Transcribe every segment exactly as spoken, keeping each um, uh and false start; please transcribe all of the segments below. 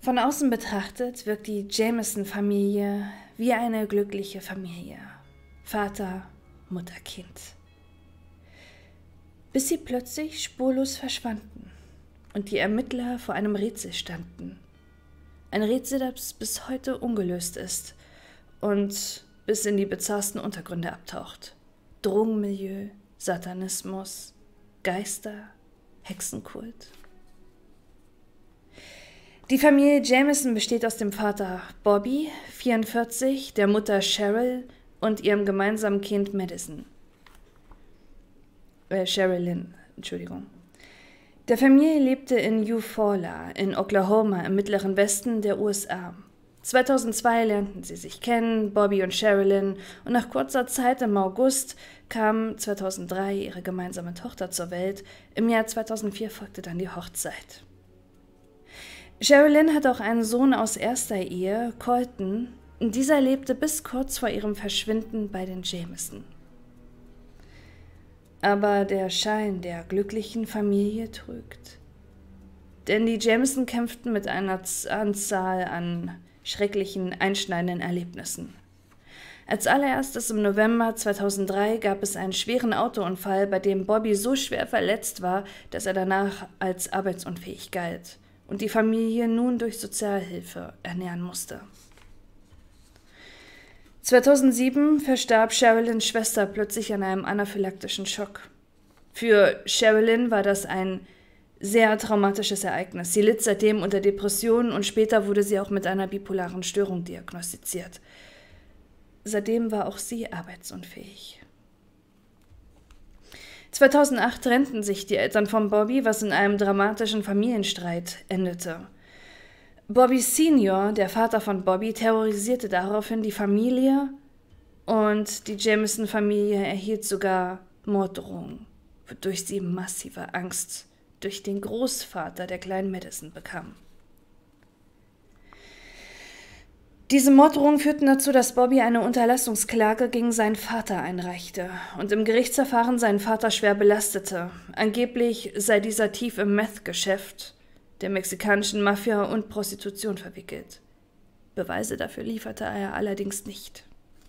Von außen betrachtet wirkt die Jameson-Familie wie eine glückliche Familie. Vater, Mutter, Kind. Bis sie plötzlich spurlos verschwanden und die Ermittler vor einem Rätsel standen. Ein Rätsel, das bis heute ungelöst ist und bis in die bizarrsten Untergründe abtaucht. Drogenmilieu, Satanismus, Geister, Hexenkult. Die Familie Jameson besteht aus dem Vater Bobby, vierundvierzig, der Mutter Cheryl und ihrem gemeinsamen Kind Madison. Äh, Sherilyn, Entschuldigung. Der Familie lebte in Eufaula in Oklahoma im mittleren Westen der U S A. zweitausendzwei lernten sie sich kennen, Bobby und Sherilyn, und nach kurzer Zeit im August kam zweitausenddrei ihre gemeinsame Tochter zur Welt. Im Jahr zweitausendvier folgte dann die Hochzeit. Sherilyn hat auch einen Sohn aus erster Ehe, Colton. Dieser lebte bis kurz vor ihrem Verschwinden bei den Jameson. Aber der Schein der glücklichen Familie trügt. Denn die Jameson kämpften mit einer Anzahl an schrecklichen, einschneidenden Erlebnissen. Als allererstes im November zweitausenddrei gab es einen schweren Autounfall, bei dem Bobby so schwer verletzt war, dass er danach als arbeitsunfähig galt und die Familie nun durch Sozialhilfe ernähren musste. zweitausendsieben verstarb Sherilyns Schwester plötzlich an einem anaphylaktischen Schock. Für Sherilyn war das ein sehr traumatisches Ereignis. Sie litt seitdem unter Depressionen und später wurde sie auch mit einer bipolaren Störung diagnostiziert. Seitdem war auch sie arbeitsunfähig. zweitausendacht trennten sich die Eltern von Bobby, was in einem dramatischen Familienstreit endete. Bobby Senior, der Vater von Bobby, terrorisierte daraufhin die Familie und die Jameson-Familie erhielt sogar Morddrohungen, wodurch sie massive Angst durch den Großvater der kleinen Madison bekam. Diese Morddrohungen führten dazu, dass Bobby eine Unterlassungsklage gegen seinen Vater einreichte und im Gerichtsverfahren seinen Vater schwer belastete. Angeblich sei dieser tief im Meth-Geschäft der mexikanischen Mafia und Prostitution verwickelt. Beweise dafür lieferte er allerdings nicht.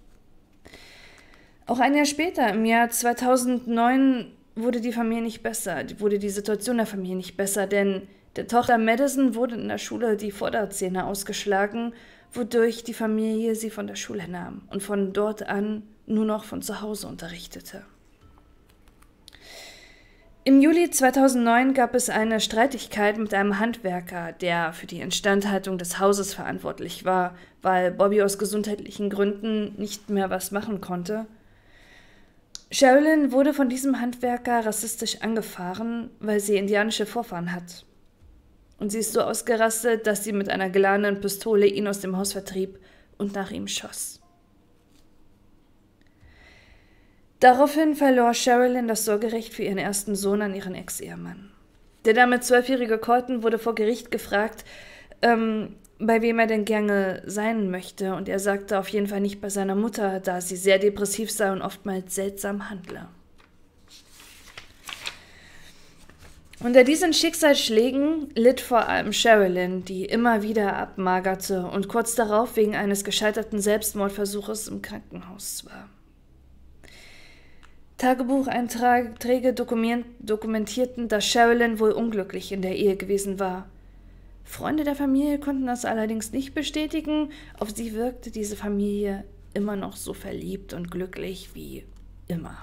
Auch ein Jahr später, im Jahr zweitausendneun, wurde die Familie nicht besser, wurde die Situation der Familie nicht besser, denn der Tochter Madison wurde in der Schule die Vorderzähne ausgeschlagen, wodurch die Familie sie von der Schule nahm und von dort an nur noch von zu Hause unterrichtete. Im Juli zweitausendneun gab es eine Streitigkeit mit einem Handwerker, der für die Instandhaltung des Hauses verantwortlich war, weil Bobby aus gesundheitlichen Gründen nicht mehr was machen konnte. Sherilyn wurde von diesem Handwerker rassistisch angefahren, weil sie indianische Vorfahren hat. Und sie ist so ausgerastet, dass sie mit einer geladenen Pistole ihn aus dem Haus vertrieb und nach ihm schoss. Daraufhin verlor Sherilyn das Sorgerecht für ihren ersten Sohn an ihren Ex-Ehemann. Der damit zwölfjährige Colton wurde vor Gericht gefragt, ähm, bei wem er denn gerne sein möchte, und er sagte auf jeden Fall nicht bei seiner Mutter, da sie sehr depressiv sei und oftmals seltsam handle. Unter diesen Schicksalsschlägen litt vor allem Sherilyn, die immer wieder abmagerte und kurz darauf wegen eines gescheiterten Selbstmordversuches im Krankenhaus war. Tagebucheinträge dokumentierten, dass Sherilyn wohl unglücklich in der Ehe gewesen war. Freunde der Familie konnten das allerdings nicht bestätigen. Auf sie wirkte diese Familie immer noch so verliebt und glücklich wie immer.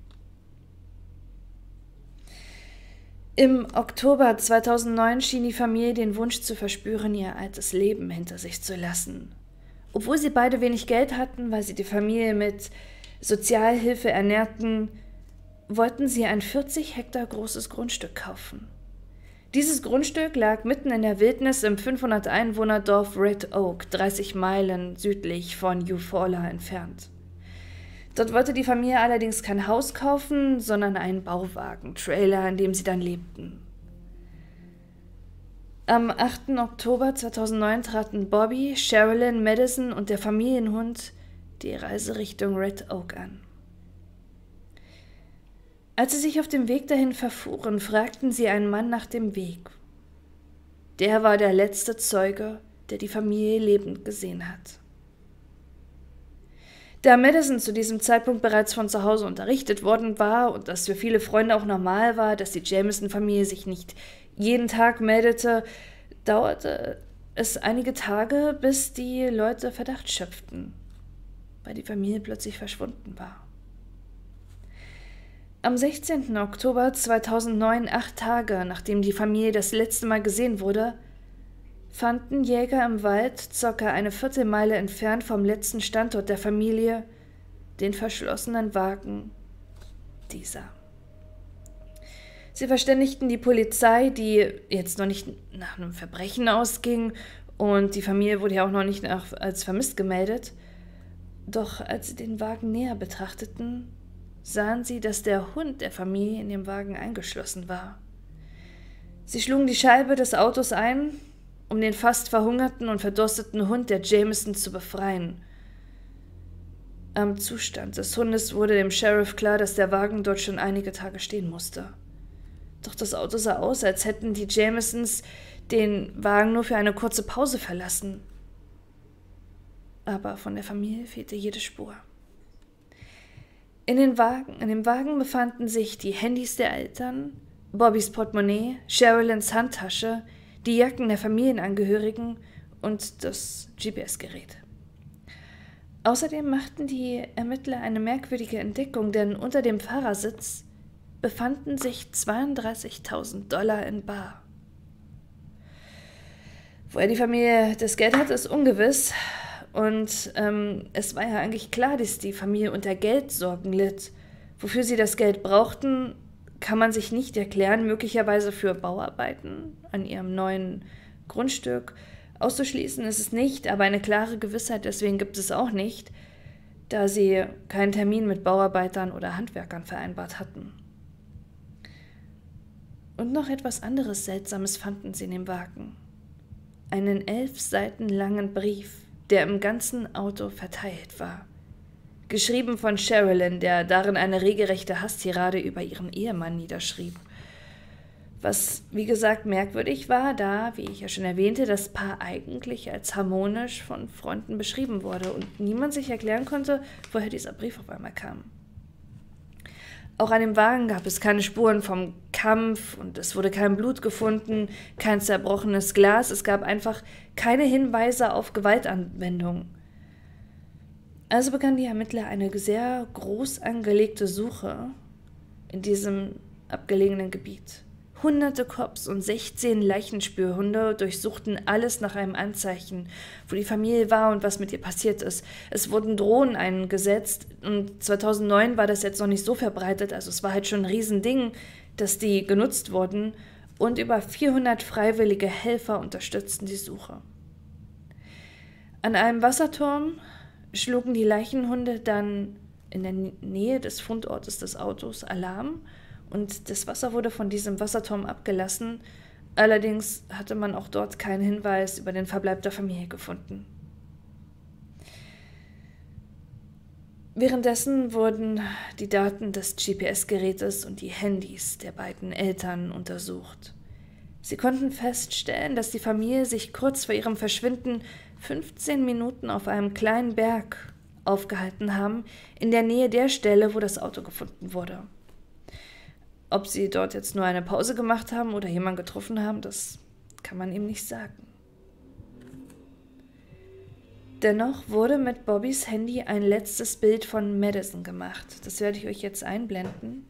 Im Oktober zweitausendneun schien die Familie den Wunsch zu verspüren, ihr altes Leben hinter sich zu lassen. Obwohl sie beide wenig Geld hatten, weil sie die Familie mit Sozialhilfe ernährten, wollten sie ein vierzig Hektar großes Grundstück kaufen. Dieses Grundstück lag mitten in der Wildnis im fünfhundert Einwohner-Dorf Red Oak, dreißig Meilen südlich von Eufaula entfernt. Dort wollte die Familie allerdings kein Haus kaufen, sondern einen Bauwagen-Trailer, in dem sie dann lebten. Am achten Oktober zweitausendneun traten Bobby, Sherilyn, Madison und der Familienhund die Reise Richtung Red Oak an. Als sie sich auf dem Weg dahin verfuhren, fragten sie einen Mann nach dem Weg. Der war der letzte Zeuge, der die Familie lebend gesehen hat. Da Madison zu diesem Zeitpunkt bereits von zu Hause unterrichtet worden war und das für viele Freunde auch normal war, dass die Jamison-Familie sich nicht jeden Tag meldete, dauerte es einige Tage, bis die Leute Verdacht schöpften, weil die Familie plötzlich verschwunden war. Am sechzehnten Oktober zweitausendneun, acht Tage nachdem die Familie das letzte Mal gesehen wurde, fanden Jäger im Wald, circa eine Viertelmeile entfernt vom letzten Standort der Familie, den verschlossenen Wagen dieser. Sie verständigten die Polizei, die jetzt noch nicht nach einem Verbrechen ausging, und die Familie wurde ja auch noch nicht nach, als vermisst gemeldet. Doch als sie den Wagen näher betrachteten, sahen sie, dass der Hund der Familie in dem Wagen eingeschlossen war. Sie schlugen die Scheibe des Autos ein, um den fast verhungerten und verdursteten Hund der Jamisons zu befreien. Am Zustand des Hundes wurde dem Sheriff klar, dass der Wagen dort schon einige Tage stehen musste. Doch das Auto sah aus, als hätten die Jamisons den Wagen nur für eine kurze Pause verlassen. Aber von der Familie fehlte jede Spur. In, den Wagen, in dem Wagen befanden sich die Handys der Eltern, Bobbys Portemonnaie, Sherilyn's Handtasche, die Jacken der Familienangehörigen und das G P S-Gerät. Außerdem machten die Ermittler eine merkwürdige Entdeckung, denn unter dem Fahrersitz befanden sich zweiunddreißigtausend Dollar in bar. Woher die Familie das Geld hatte, ist ungewiss. Und ähm, es war ja eigentlich klar, dass die Familie unter Geldsorgen litt. Wofür sie das Geld brauchten, kann man sich nicht erklären, möglicherweise für Bauarbeiten an ihrem neuen Grundstück. Auszuschließen ist es nicht, aber eine klare Gewissheit deswegen gibt es auch nicht, da sie keinen Termin mit Bauarbeitern oder Handwerkern vereinbart hatten. Und noch etwas anderes Seltsames fanden sie in dem Wagen. Einen elf Seiten langen Brief, der im ganzen Auto verteilt war. Geschrieben von Sherilyn, der darin eine regelrechte Hasstirade über ihren Ehemann niederschrieb. Was, wie gesagt, merkwürdig war, da, wie ich ja schon erwähnte, das Paar eigentlich als harmonisch von Freunden beschrieben wurde und niemand sich erklären konnte, woher dieser Brief auf einmal kam. Auch an dem Wagen gab es keine Spuren vom Kampf und es wurde kein Blut gefunden, kein zerbrochenes Glas, es gab einfach keine Hinweise auf Gewaltanwendung. Also begannen die Ermittler eine sehr groß angelegte Suche in diesem abgelegenen Gebiet. Hunderte Cops und sechzehn Leichenspürhunde durchsuchten alles nach einem Anzeichen, wo die Familie war und was mit ihr passiert ist. Es wurden Drohnen eingesetzt und zweitausendneun war das jetzt noch nicht so verbreitet, also es war halt schon ein Riesending, dass die genutzt wurden und über vierhundert freiwillige Helfer unterstützten die Suche. An einem Wasserturm schlugen die Leichenhunde dann in der Nähe des Fundortes des Autos Alarm und das Wasser wurde von diesem Wasserturm abgelassen. Allerdings hatte man auch dort keinen Hinweis über den Verbleib der Familie gefunden. Währenddessen wurden die Daten des G P S-Gerätes und die Handys der beiden Eltern untersucht. Sie konnten feststellen, dass die Familie sich kurz vor ihrem Verschwinden fünfzehn Minuten auf einem kleinen Berg aufgehalten haben, in der Nähe der Stelle, wo das Auto gefunden wurde. Ob sie dort jetzt nur eine Pause gemacht haben oder jemanden getroffen haben, das kann man ihm nicht sagen. Dennoch wurde mit Bobbys Handy ein letztes Bild von Madison gemacht. Das werde ich euch jetzt einblenden.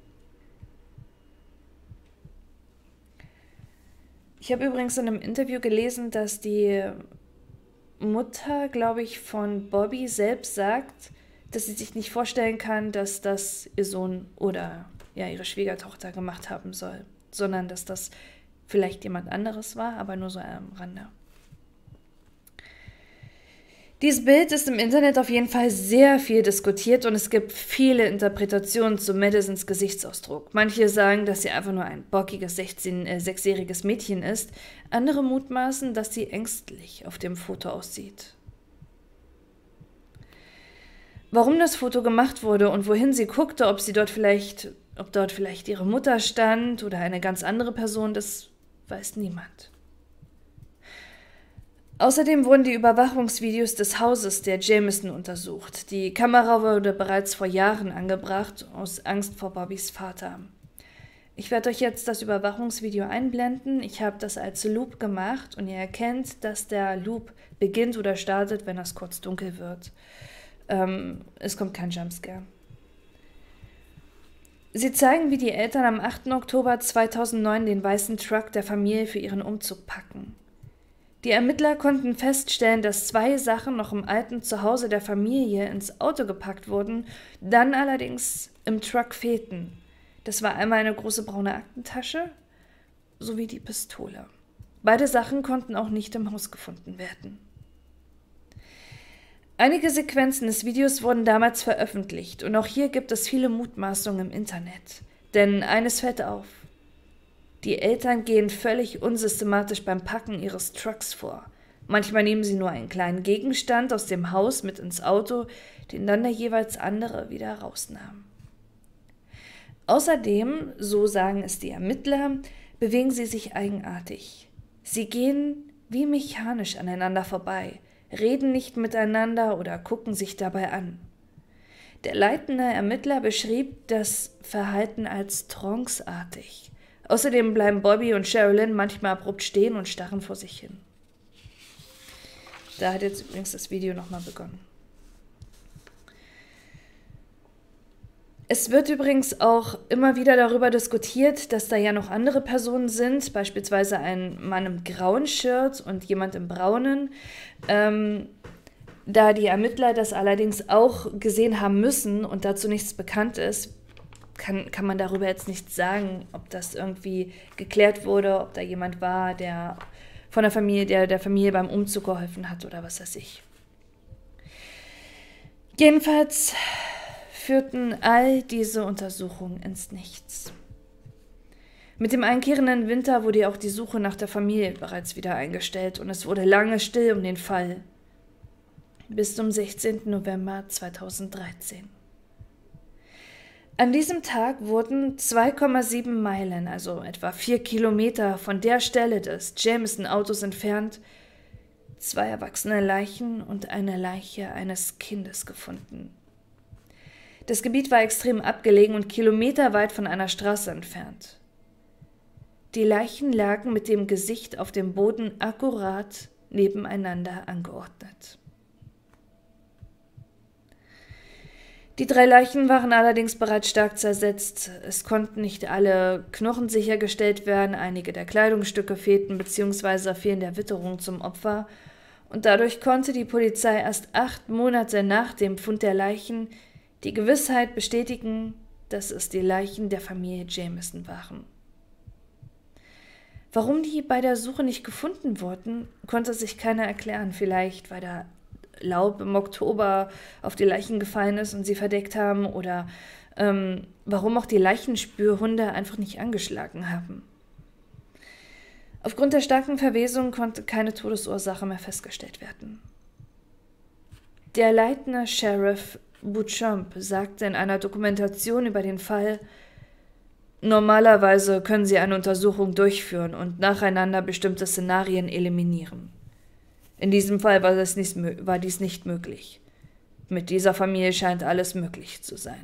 Ich habe übrigens in einem Interview gelesen, dass die Mutter, glaube ich, von Bobby selbst sagt, dass sie sich nicht vorstellen kann, dass das ihr Sohn oder ja, ihre Schwiegertochter gemacht haben soll, sondern dass das vielleicht jemand anderes war, aber nur so am Rande. Dieses Bild ist im Internet auf jeden Fall sehr viel diskutiert und es gibt viele Interpretationen zu Madisons Gesichtsausdruck. Manche sagen, dass sie einfach nur ein bockiges sechzehn, äh, sechsjähriges Mädchen ist. Andere mutmaßen, dass sie ängstlich auf dem Foto aussieht. Warum das Foto gemacht wurde und wohin sie guckte, ob sie dort vielleicht, ob dort vielleicht ihre Mutter stand oder eine ganz andere Person, das weiß niemand. Außerdem wurden die Überwachungsvideos des Hauses der Jamieson untersucht. Die Kamera wurde bereits vor Jahren angebracht, aus Angst vor Bobbys Vater. Ich werde euch jetzt das Überwachungsvideo einblenden. Ich habe das als Loop gemacht und ihr erkennt, dass der Loop beginnt oder startet, wenn es kurz dunkel wird. Ähm, es kommt kein Jumpscare. Sie zeigen, wie die Eltern am achten Oktober zweitausendneun den weißen Truck der Familie für ihren Umzug packen. Die Ermittler konnten feststellen, dass zwei Sachen noch im alten Zuhause der Familie ins Auto gepackt wurden, dann allerdings im Truck fehlten. Das war einmal eine große braune Aktentasche sowie die Pistole. Beide Sachen konnten auch nicht im Haus gefunden werden. Einige Sequenzen des Videos wurden damals veröffentlicht und auch hier gibt es viele Mutmaßungen im Internet. Denn eines fällt auf. Die Eltern gehen völlig unsystematisch beim Packen ihres Trucks vor. Manchmal nehmen sie nur einen kleinen Gegenstand aus dem Haus mit ins Auto, den dann der jeweils andere wieder rausnahm. Außerdem, so sagen es die Ermittler, bewegen sie sich eigenartig. Sie gehen wie mechanisch aneinander vorbei, reden nicht miteinander oder gucken sich dabei an. Der leitende Ermittler beschrieb das Verhalten als tranceartig. Außerdem bleiben Bobby und Sherilyn manchmal abrupt stehen und starren vor sich hin. Da hat jetzt übrigens das Video nochmal begonnen. Es wird übrigens auch immer wieder darüber diskutiert, dass da ja noch andere Personen sind, beispielsweise ein Mann im grauen Shirt und jemand im braunen. Ähm, da die Ermittler das allerdings auch gesehen haben müssen und dazu nichts bekannt ist, Kann, kann man darüber jetzt nichts sagen, ob das irgendwie geklärt wurde, ob da jemand war, der von der Familie, der der Familie beim Umzug geholfen hat oder was weiß ich. Jedenfalls führten all diese Untersuchungen ins Nichts. Mit dem einkehrenden Winter wurde auch die Suche nach der Familie bereits wieder eingestellt und es wurde lange still um den Fall. Bis zum sechzehnten November zweitausenddreizehn. An diesem Tag wurden zwei Komma sieben Meilen, also etwa vier Kilometer von der Stelle des Jamieson-Autos entfernt, zwei erwachsene Leichen und eine Leiche eines Kindes gefunden. Das Gebiet war extrem abgelegen und kilometerweit von einer Straße entfernt. Die Leichen lagen mit dem Gesicht auf dem Boden akkurat nebeneinander angeordnet. Die drei Leichen waren allerdings bereits stark zersetzt. Es konnten nicht alle Knochen sichergestellt werden, einige der Kleidungsstücke fehlten bzw. fielen der Witterung zum Opfer und dadurch konnte die Polizei erst acht Monate nach dem Fund der Leichen die Gewissheit bestätigen, dass es die Leichen der Familie Jamieson waren. Warum die bei der Suche nicht gefunden wurden, konnte sich keiner erklären. Vielleicht, weil da Laub im Oktober auf die Leichen gefallen ist und sie verdeckt haben oder ähm, warum auch die Leichenspürhunde einfach nicht angeschlagen haben. Aufgrund der starken Verwesung konnte keine Todesursache mehr festgestellt werden. Der leitende Sheriff Beauchamp sagte in einer Dokumentation über den Fall: Normalerweise können Sie eine Untersuchung durchführen und nacheinander bestimmte Szenarien eliminieren. In diesem Fall war, das nicht, war dies nicht möglich. Mit dieser Familie scheint alles möglich zu sein.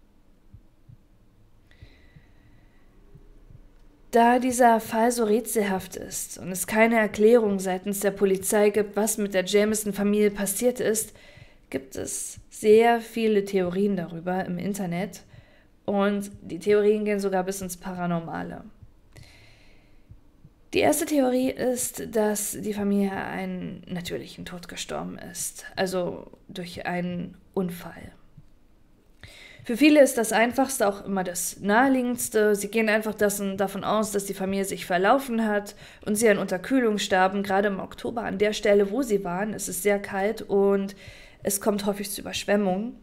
Da dieser Fall so rätselhaft ist und es keine Erklärung seitens der Polizei gibt, was mit der Jamieson-Familie passiert ist, gibt es sehr viele Theorien darüber im Internet und die Theorien gehen sogar bis ins Paranormale. Die erste Theorie ist, dass die Familie einen natürlichen Tod gestorben ist, also durch einen Unfall. Für viele ist das Einfachste auch immer das Naheliegendste. Sie gehen einfach davon aus, dass die Familie sich verlaufen hat und sie an Unterkühlung starben. Gerade im Oktober an der Stelle, wo sie waren, ist es sehr kalt und es kommt häufig zu Überschwemmungen.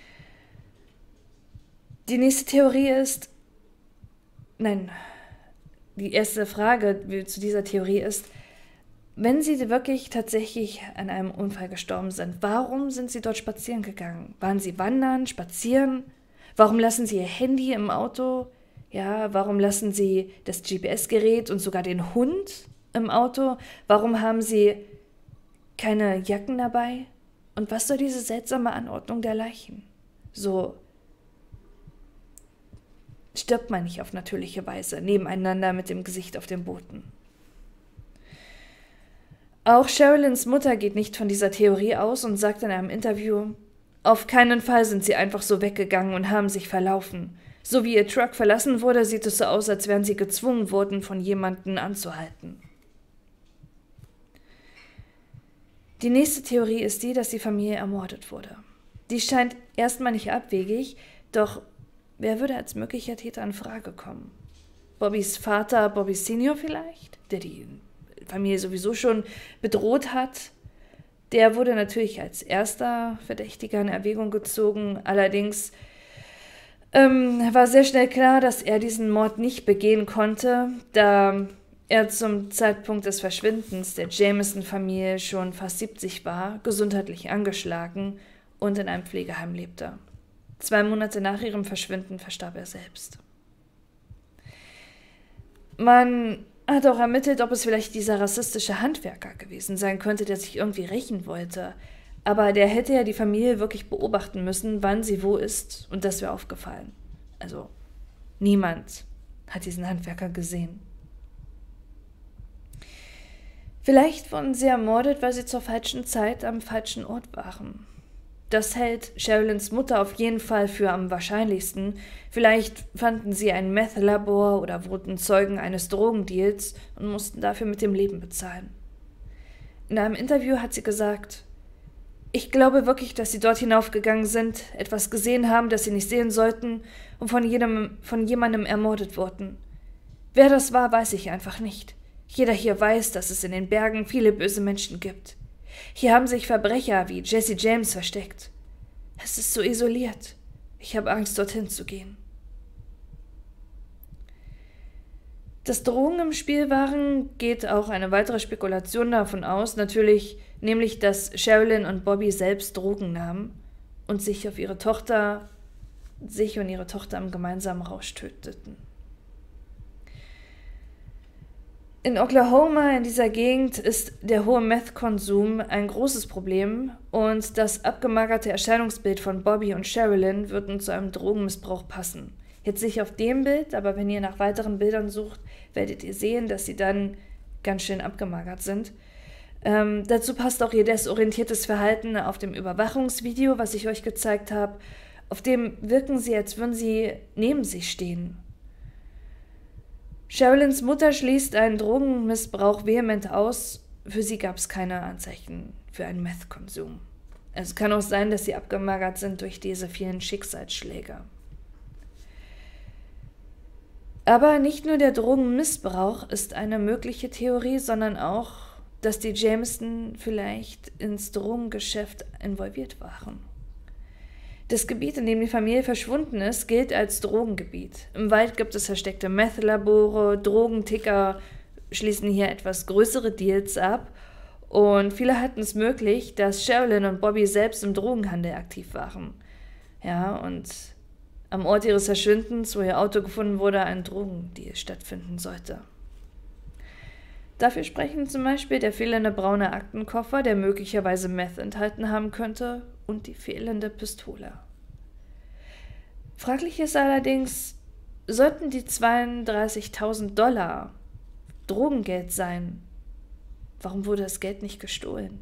Die nächste Theorie ist, nein, die erste Frage zu dieser Theorie ist, wenn sie wirklich tatsächlich an einem Unfall gestorben sind, warum sind sie dort spazieren gegangen? Waren sie wandern, spazieren? Warum lassen sie ihr Handy im Auto? Ja, warum lassen sie das G P S-Gerät und sogar den Hund im Auto? Warum haben sie Keine Jacken dabei? Und was soll diese seltsame Anordnung der Leichen? So stirbt man nicht auf natürliche Weise, nebeneinander mit dem Gesicht auf dem Boden. Auch Sherilyn's Mutter geht nicht von dieser Theorie aus und sagt in einem Interview, auf keinen Fall sind sie einfach so weggegangen und haben sich verlaufen. So wie ihr Truck verlassen wurde, sieht es so aus, als wären sie gezwungen worden, von jemandem anzuhalten. Die nächste Theorie ist die, dass die Familie ermordet wurde. Die scheint erstmal nicht abwegig, doch wer würde als möglicher Täter in Frage kommen? Bobbys Vater, Bobby Senior vielleicht, der die Familie sowieso schon bedroht hat? Der wurde natürlich als erster Verdächtiger in Erwägung gezogen, allerdings ähm, war sehr schnell klar, dass er diesen Mord nicht begehen konnte, da er zum Zeitpunkt des Verschwindens der Jameson-Familie schon fast siebzig war, gesundheitlich angeschlagen und in einem Pflegeheim lebte. Zwei Monate nach ihrem Verschwinden verstarb er selbst. Man hat auch ermittelt, ob es vielleicht dieser rassistische Handwerker gewesen sein könnte, der sich irgendwie rächen wollte. Aber der hätte ja die Familie wirklich beobachten müssen, wann sie wo ist, und das wäre aufgefallen. Also, niemand hat diesen Handwerker gesehen. Vielleicht wurden sie ermordet, weil sie zur falschen Zeit am falschen Ort waren. Das hält Sherilyns Mutter auf jeden Fall für am wahrscheinlichsten. Vielleicht fanden sie ein Meth-Labor oder wurden Zeugen eines Drogendeals und mussten dafür mit dem Leben bezahlen. In einem Interview hat sie gesagt, ich glaube wirklich, dass sie dort hinaufgegangen sind, etwas gesehen haben, das sie nicht sehen sollten und von, jedem, von jemandem ermordet wurden. Wer das war, weiß ich einfach nicht. Jeder hier weiß, dass es in den Bergen viele böse Menschen gibt. Hier haben sich Verbrecher wie Jesse James versteckt. Es ist so isoliert. Ich habe Angst, dorthin zu gehen. Dass Drogen im Spiel waren, geht auch eine weitere Spekulation davon aus, natürlich, nämlich, dass Sherilyn und Bobby selbst Drogen nahmen und sich auf ihre Tochter, sich und ihre Tochter im gemeinsamen Rausch töteten. In Oklahoma, in dieser Gegend, ist der hohe Meth-Konsum ein großes Problem und das abgemagerte Erscheinungsbild von Bobby und Sherilyn würden zu einem Drogenmissbrauch passen. Jetzt nicht auf dem Bild, aber wenn ihr nach weiteren Bildern sucht, werdet ihr sehen, dass sie dann ganz schön abgemagert sind. Ähm, dazu passt auch ihr desorientiertes Verhalten auf dem Überwachungsvideo, was ich euch gezeigt habe. Auf dem wirken sie, als würden sie neben sich stehen. Sherilyns Mutter schließt einen Drogenmissbrauch vehement aus. Für sie gab es keine Anzeichen für einen Meth-Konsum. Es kann auch sein, dass sie abgemagert sind durch diese vielen Schicksalsschläge. Aber nicht nur der Drogenmissbrauch ist eine mögliche Theorie, sondern auch, dass die Jameson vielleicht ins Drogengeschäft involviert waren. Das Gebiet, in dem die Familie verschwunden ist, gilt als Drogengebiet. Im Wald gibt es versteckte Meth-Labore, Drogenticker schließen hier etwas größere Deals ab und viele halten es möglich, dass Sherilyn und Bobby selbst im Drogenhandel aktiv waren. Ja, und am Ort ihres Verschwindens, wo ihr Auto gefunden wurde, ein Drogendeal stattfinden sollte. Dafür sprechen zum Beispiel der fehlende braune Aktenkoffer, der möglicherweise Meth enthalten haben könnte, und die fehlende Pistole. Fraglich ist allerdings, sollten die zweiunddreißigtausend Dollar Drogengeld sein, warum wurde das Geld nicht gestohlen?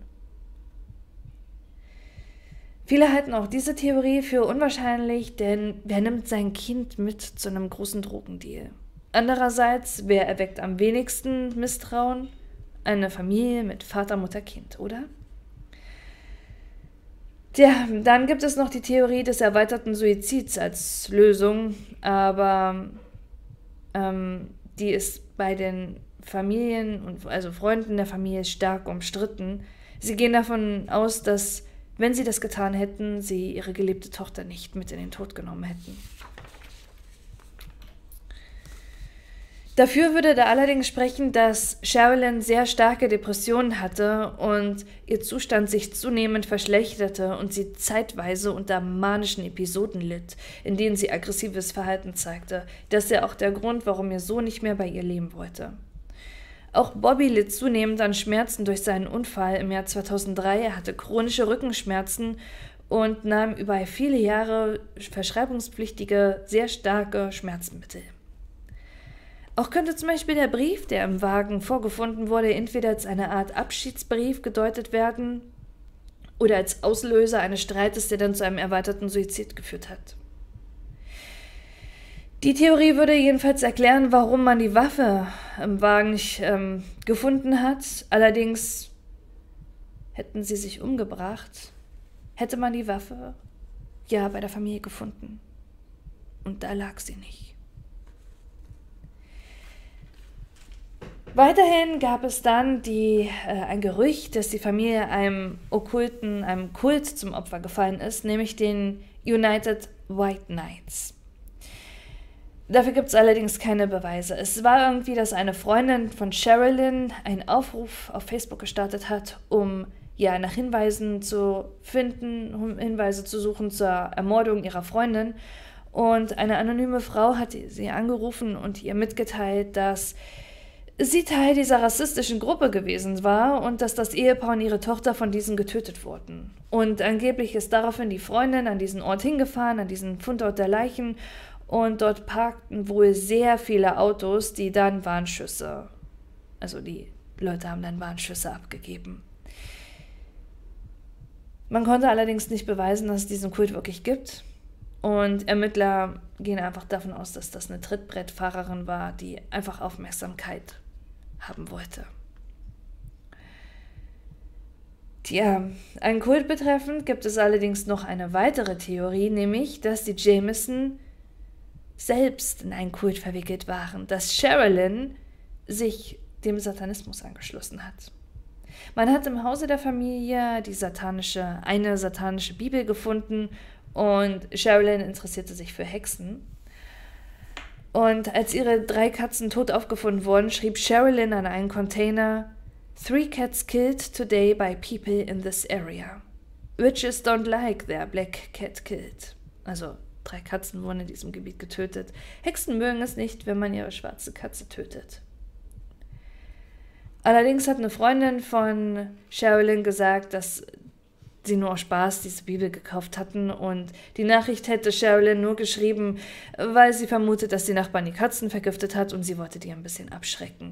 Viele halten auch diese Theorie für unwahrscheinlich, denn wer nimmt sein Kind mit zu einem großen Drogendeal? Andererseits, wer erweckt am wenigsten Misstrauen? Eine Familie mit Vater, Mutter, Kind, oder? Tja, dann gibt es noch die Theorie des erweiterten Suizids als Lösung, aber ähm, die ist bei den Familien, und also Freunden der Familie, stark umstritten. Sie gehen davon aus, dass, wenn sie das getan hätten, sie ihre geliebte Tochter nicht mit in den Tod genommen hätten. Dafür würde da allerdings sprechen, dass Sherilyn sehr starke Depressionen hatte und ihr Zustand sich zunehmend verschlechterte und sie zeitweise unter manischen Episoden litt, in denen sie aggressives Verhalten zeigte. Das ist ja auch der Grund, warum ihr Sohn nicht mehr bei ihr leben wollte. Auch Bobby litt zunehmend an Schmerzen durch seinen Unfall im Jahr zweitausenddrei. Er hatte chronische Rückenschmerzen und nahm über viele Jahre verschreibungspflichtige, sehr starke Schmerzmittel. Auch könnte zum Beispiel der Brief, der im Wagen vorgefunden wurde, entweder als eine Art Abschiedsbrief gedeutet werden oder als Auslöser eines Streites, der dann zu einem erweiterten Suizid geführt hat. Die Theorie würde jedenfalls erklären, warum man die Waffe im Wagen nicht ähm, gefunden hat. Allerdings hätten sie sich umgebracht, hätte man die Waffe ja bei der Familie gefunden. Und da lag sie nicht. Weiterhin gab es dann die, äh, ein Gerücht, dass die Familie einem okkulten, einem Kult zum Opfer gefallen ist, nämlich den United White Knights. Dafür gibt es allerdings keine Beweise. Es war irgendwie, dass eine Freundin von Sherilyn einen Aufruf auf Facebook gestartet hat, um ja nach Hinweisen zu finden, um Hinweise zu suchen zur Ermordung ihrer Freundin. Und eine anonyme Frau hat sie angerufen und ihr mitgeteilt, dass sie Teil dieser rassistischen Gruppe gewesen war und dass das Ehepaar und ihre Tochter von diesen getötet wurden. Und angeblich ist daraufhin die Freundin an diesen Ort hingefahren, an diesen Fundort der Leichen, und dort parkten wohl sehr viele Autos, die dann Warnschüsse, also die Leute haben dann Warnschüsse abgegeben. Man konnte allerdings nicht beweisen, dass es diesen Kult wirklich gibt. Und Ermittler gehen einfach davon aus, dass das eine Trittbrettfahrerin war, die einfach Aufmerksamkeit haben wollte. Tja, einen Kult betreffend gibt es allerdings noch eine weitere Theorie, nämlich, dass die Jameson selbst in einen Kult verwickelt waren, dass Sherilyn sich dem Satanismus angeschlossen hat. Man hat im Hause der Familie die satanische, eine satanische Bibel gefunden und Sherilyn interessierte sich für Hexen. Und als ihre drei Katzen tot aufgefunden wurden, schrieb Sherilyn an einen Container: Three cats killed today by people in this area. Witches don't like their black cat killed. Also drei Katzen wurden in diesem Gebiet getötet. Hexen mögen es nicht, wenn man ihre schwarze Katze tötet. Allerdings hat eine Freundin von Sherilyn gesagt, dass sie nur aus Spaß diese Bibel gekauft hatten und die Nachricht hätte Sherilyn nur geschrieben, weil sie vermutet, dass die Nachbarn die Katzen vergiftet hat und sie wollte die ein bisschen abschrecken.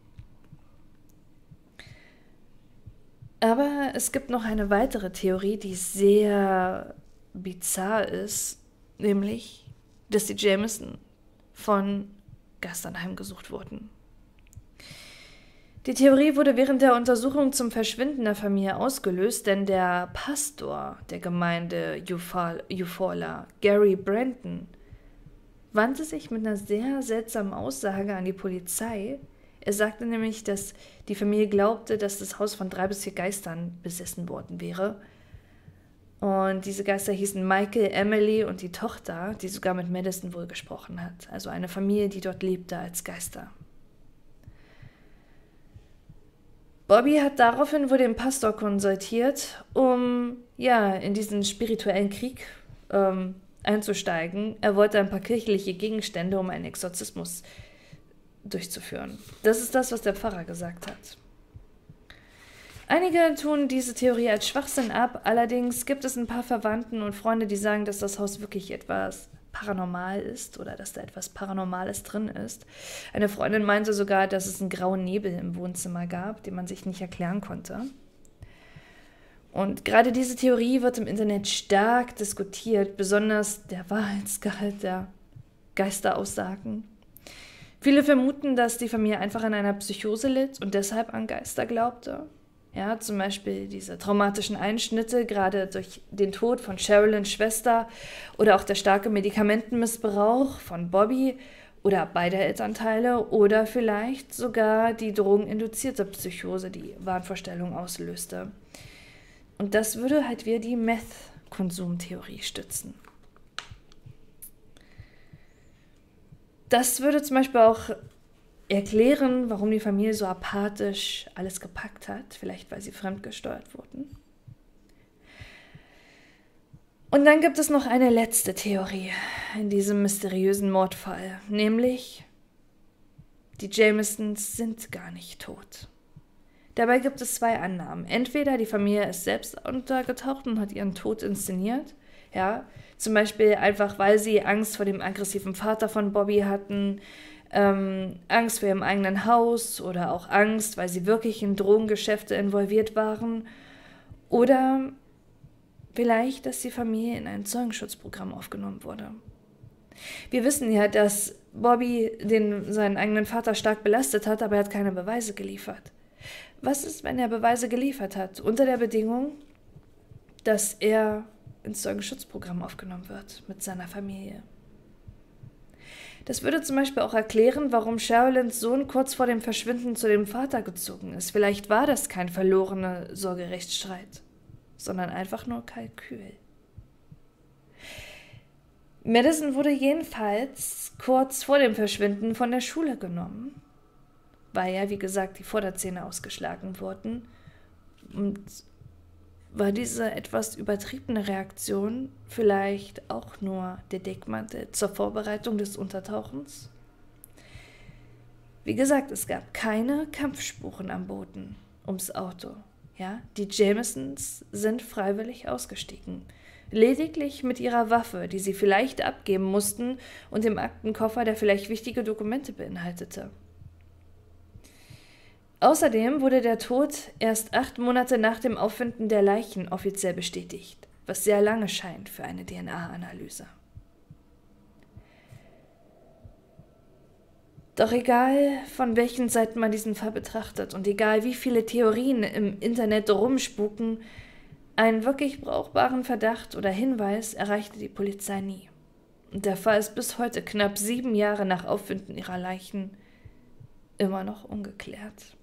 Aber es gibt noch eine weitere Theorie, die sehr bizarr ist, nämlich, dass die Jameson von Geistern heimgesucht wurden. Die Theorie wurde während der Untersuchung zum Verschwinden der Familie ausgelöst, denn der Pastor der Gemeinde Eufaula, Gary Brandon, wandte sich mit einer sehr seltsamen Aussage an die Polizei. Er sagte nämlich, dass die Familie glaubte, dass das Haus von drei bis vier Geistern besessen worden wäre. Und diese Geister hießen Michael, Emily und die Tochter, die sogar mit Madison wohl gesprochen hat. Also eine Familie, die dort lebte als Geister. Bobby hat daraufhin wohl den Pastor konsultiert, um ja in diesen spirituellen Krieg ähm, einzusteigen. Er wollte ein paar kirchliche Gegenstände, um einen Exorzismus durchzuführen. Das ist das, was der Pfarrer gesagt hat. Einige tun diese Theorie als Schwachsinn ab, allerdings gibt es ein paar Verwandten und Freunde, die sagen, dass das Haus wirklich etwas paranormal ist oder dass da etwas Paranormales drin ist. Eine Freundin meinte sogar, dass es einen grauen Nebel im Wohnzimmer gab, den man sich nicht erklären konnte. Und gerade diese Theorie wird im Internet stark diskutiert, besonders der Wahrheitsgehalt der Geisteraussagen. Viele vermuten, dass die Familie einfach an einer Psychose litt und deshalb an Geister glaubte. Ja, zum Beispiel diese traumatischen Einschnitte, gerade durch den Tod von Sherilyns Schwester oder auch der starke Medikamentenmissbrauch von Bobby oder beider Elternteile oder vielleicht sogar die drogeninduzierte Psychose, die Wahnvorstellung auslöste. Und das würde halt wieder die Meth-Konsumtheorie stützen. Das würde zum Beispiel auch erklären, warum die Familie so apathisch alles gepackt hat, vielleicht weil sie fremdgesteuert wurden. Und dann gibt es noch eine letzte Theorie in diesem mysteriösen Mordfall, nämlich, Die Jamisons sind gar nicht tot. Dabei gibt es zwei Annahmen. Entweder die Familie ist selbst untergetaucht und hat ihren Tod inszeniert, ja, zum Beispiel einfach, weil sie Angst vor dem aggressiven Vater von Bobby hatten, ähm, Angst vor ihrem eigenen Haus oder auch Angst, weil sie wirklich in Drogengeschäfte involviert waren, oder vielleicht, dass die Familie in ein Zeugenschutzprogramm aufgenommen wurde. Wir wissen ja, dass Bobby den, seinen eigenen Vater stark belastet hat, aber er hat keine Beweise geliefert. Was ist, wenn er Beweise geliefert hat, unter der Bedingung, dass er ins Zeugenschutzprogramm aufgenommen wird mit seiner Familie? Das würde zum Beispiel auch erklären, warum Sherilyn's Sohn kurz vor dem Verschwinden zu dem Vater gezogen ist. Vielleicht war das kein verlorener Sorgerechtsstreit, sondern einfach nur Kalkül. Madison wurde jedenfalls kurz vor dem Verschwinden von der Schule genommen, weil ja, wie gesagt, die Vorderzähne ausgeschlagen wurden. Und war diese etwas übertriebene Reaktion vielleicht auch nur der Deckmantel zur Vorbereitung des Untertauchens? Wie gesagt, es gab keine Kampfspuren am Boden ums Auto. Ja? Die Jamisons sind freiwillig ausgestiegen. Lediglich mit ihrer Waffe, die sie vielleicht abgeben mussten, und dem Aktenkoffer, der vielleicht wichtige Dokumente beinhaltete. Außerdem wurde der Tod erst acht Monate nach dem Auffinden der Leichen offiziell bestätigt, was sehr lange scheint für eine D N A-Analyse. Doch egal, von welchen Seiten man diesen Fall betrachtet und egal, wie viele Theorien im Internet rumspuken, einen wirklich brauchbaren Verdacht oder Hinweis erreichte die Polizei nie. Und der Fall ist bis heute, knapp sieben Jahre nach Auffinden ihrer Leichen, immer noch ungeklärt.